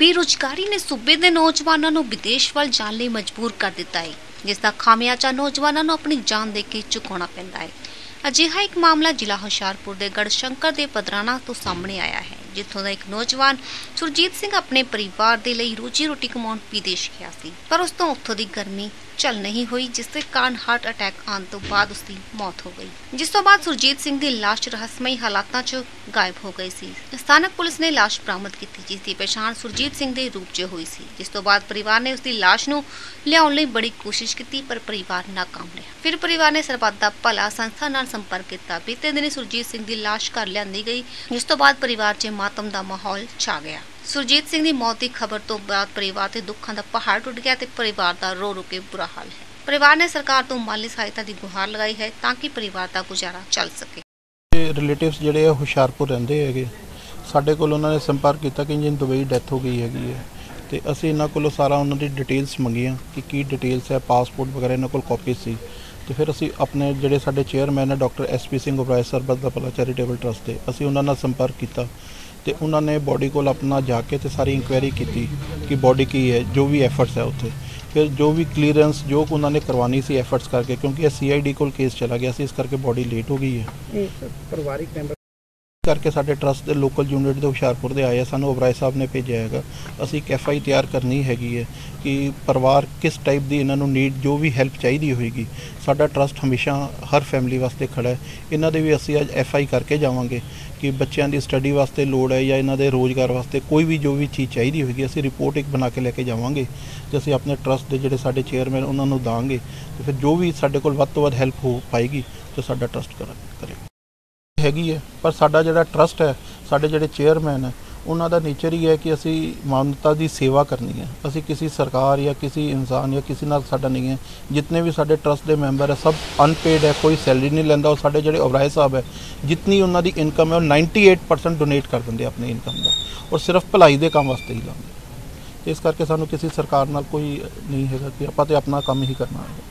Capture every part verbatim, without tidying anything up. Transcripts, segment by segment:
बेरोजगारी ने सूबे के नौजवानों को विदेश वाल जाने लिए मजबूर कर दिता है, जिसका खामियाजा नौजवानों को अपनी जान दे के चुकाना पैंदा है। अजिहा एक मामला जिला हुशियारपुर के गढ़शंकर के पदराना तो सामने आया है, जिथों का एक नौजवान सुरजीत सिंह अपने परिवार के लिए रोजी रोटी कमाउण विदेश गया सी, पर उस तो उत्थों की गर्मी झल नहीं हुई, जिसके कारण हार्ट अटैक आने तो बाद उसकी मौत हो गई। जिस तो बाद सुरजीत सिंह की लाश रहस्यमयी हालातों च गायब हो गई सी। स्थानक पुलिस ने लाश बरामद की, जिसकी पहचान सुरजीत सिंह के रूप च हुई सी। जिस तो बाद परिवार ने उसकी लाश नूं लियाउण लई बड़ी कोशिश की, पर परिवार नाकाम रहा। फिर परिवार ने सरबत दा भला संस्था नाल संपर्क किया। बीते दिन सुरजीत सिंह की लाश घर लियांदी गई, जिस तो बाद परिवार च मातम का माहौल छा गया। सुरजीत सिंह की मौत की खबर तो बाद परिवार ते दुखों का पहाड़ टुट गया ते परिवार का रो रो के बुरा हाल है। परिवार ने सरकार तो माली सहायता की गुहार लगाई है ताकि परिवार का गुजारा चल सके। रिलेटिव्स जिहड़े हुशियारपुर रहिंदे हैगे, साडे कोल उन्होंने ने संपर्क किया कि जिन दुबई डैथ हो गई हैगी है, तो असीं इन्हां कोलों सारा उन्हां दी डिटेल्स मंगियां कि की डिटेल्स है, पासपोर्ट वगैरह इन्हां कोल कॉपी सी। तो फिर असीं अपने जिहड़े साडे चेयरमैन है doctor S P Singh Oberoi Sarbat Da Bhala charitable trust दे, असीं उन्हां नाल संपर्क किया तो उन्होंने बॉडी को अपना जाके तो सारी इंक्वायरी की कि बॉडी की है, जो भी एफर्ट्स है उत्थे, फिर जो भी क्लीयरेंस जो उन्होंने करवानी सी एफर्ट्स करके, क्योंकि यह सी आई डी को केस चला गया सी, इस करके बॉडी लेट हो गई है। परिवारिक मैंबर करके साडे ट्रस्ट के लोकल यूनिट के हुशियारपुर के आए, सानू ओबराय साहब ने भेजा है। असी एक एफ आई तैयार करनी हैगी है कि परिवार किस टाइप की इन्हों नीड, जो भी हैल्प चाहिए होएगी, साडा ट्रस्ट हमेशा हर फैमिली वास्ते खड़ा है। इन्हों दे भी असी अज एफ आई करके जावांगे कि बच्चों की स्टडी वास्ते लोड़ है या इन्हों के रोज़गार वास्ते कोई भी जो भी चीज़ चाहिए होगी, असी रिपोर्ट एक बना के लेके जावांगे तो असी अपने ट्रस्ट के जोड़े साडे चेयरमैन उन्होंने दांगे, तो फिर जो भी साडे कोल वध तो वध हैल्प हो पाएगी तो साडा ट्रस्ट करेगा हैगी है। पर साडा जिहड़ा ट्रस्ट है, साडे जिहड़े चेयरमैन है, उन्हों का नेचर ही है कि असी मानवता की सेवा करनी है। असी किसी सरकार या किसी इंसान या किसी नाल साडा नहीं है। जितने भी साडे ट्रस्ट के मैंबर है सब अनपेड है, कोई सैलरी नहीं लैंदा। और साडे जिहड़े ओबराय साहब है, जितनी उन्हों की इनकम है वो नाइनटी एट परसेंट डोनेट कर देंगे अपनी इनकम का, और सिर्फ भलाई के काम वास्ते ही लाते। इस करके सानू किसी सरकार नाल कोई नहीं है कि आपां ते अपना काम ही करना है।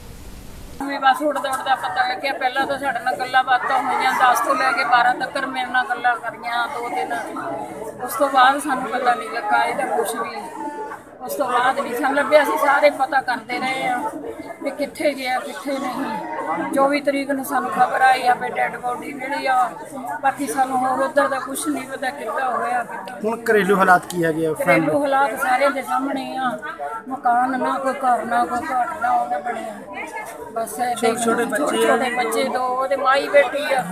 बस उड़दा उड़दा पता लग्या, पहला तो साढ़े नाल गल्लां बातां होईयां, दस तो लैके बारह तक मेरे नाल गल्लां करियां दो दिन। उस तो बाद सानू पता नहीं लगा इहदा कुछ भी। उस तो बाद नहीं सन लभ्या, असीं सारे पता करते रहे हैं भी कित्थे गया कित्थे नहीं। चौबी तरीक नूं सानू खबर आई है भी डेड बॉडी मिली आ, बाकी सानू होर उधर दा कुछ नहीं पता किद्दां होया किद्दां। हुण घरेलू हालात की है? घरेलू हालात सारे दे सामने आ, मकान ना कोई घर ना कोई घाट ना उहदा बनिया, बस छोटे छोटे बच्चे दो, ओहदे माई बेटी आ,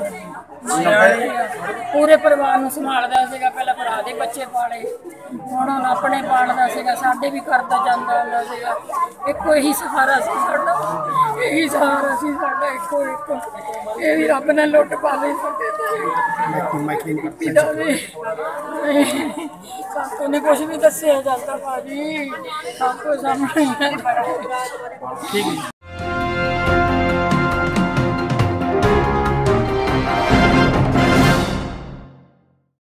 पूरे परिवार नूं संभालदा सीगा। पहला भरा दे बच्चे पाले, हुण अपने पालदा सीगा, साडे भी करदा जांदा हुंदा सीगा। इक्को ही सहारा सी साडा, यही सहारा सी साडा, इक्को इक्को। ये भी रब ने लुट पा लई साडे ते। सातों ने कुछ भी दस्सिया जांदा भाजी, सब कुछ सामने।